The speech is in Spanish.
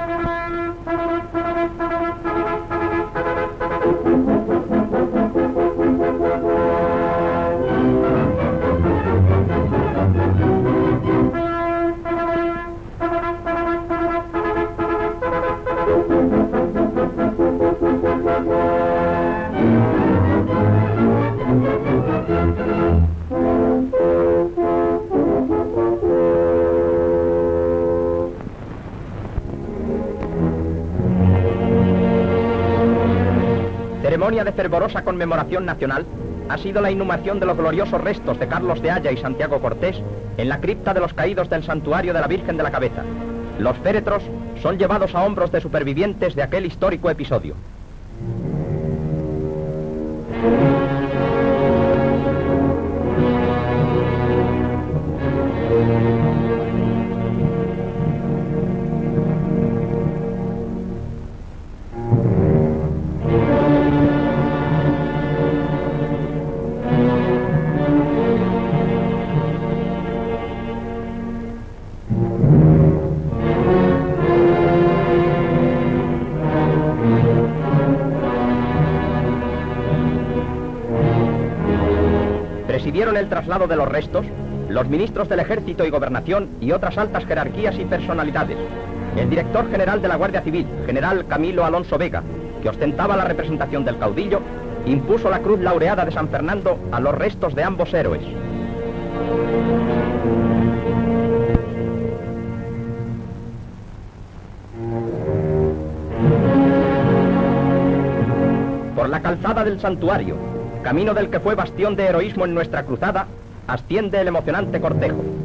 Ceremonia de fervorosa conmemoración nacional ha sido la inhumación de los gloriosos restos de Carlos de Haya y Santiago Cortés en la cripta de los caídos del santuario de la Virgen de la Cabeza. Los féretros son llevados a hombros de supervivientes de aquel histórico episodio. Presidieron el traslado de los restos los ministros del Ejército y Gobernación y otras altas jerarquías y personalidades. El director general de la Guardia Civil, general Camilo Alonso Vega, que ostentaba la representación del caudillo, impuso la Cruz Laureada de San Fernando a los restos de ambos héroes. Por la calzada del santuario, camino del que fue bastión de heroísmo en nuestra cruzada, asciende el emocionante cortejo.